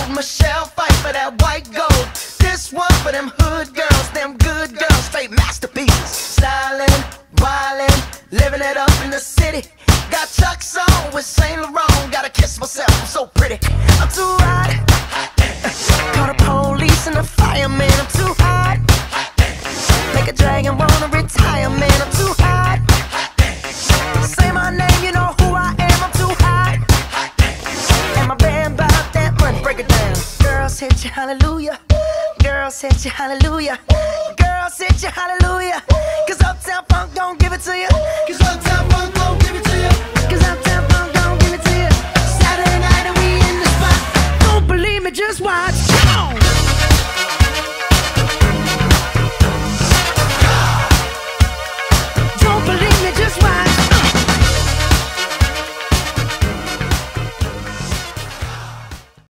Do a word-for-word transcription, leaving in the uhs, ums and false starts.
Michelle fight for that white gold. This one for them hood girls, them good girls, straight masterpieces. Stylin', wildin', living it up in the city. Got Chuck's on with Saint Laurent. Gotta kiss myself, I'm so pretty. I'm too hot. Call the police and the fireman. I'm too hot. Make a dragon wanna retire, man. I'm too hot. Say my name, you know who I am. I'm too hot. And my band bout that money. Break it down. Girls hit you, hallelujah. Girls hit you, hallelujah. Girls hit you, hallelujah. Cause Uptown Funk don't give it to you. Cause Uptown Funk don't give it to you. Cause Uptown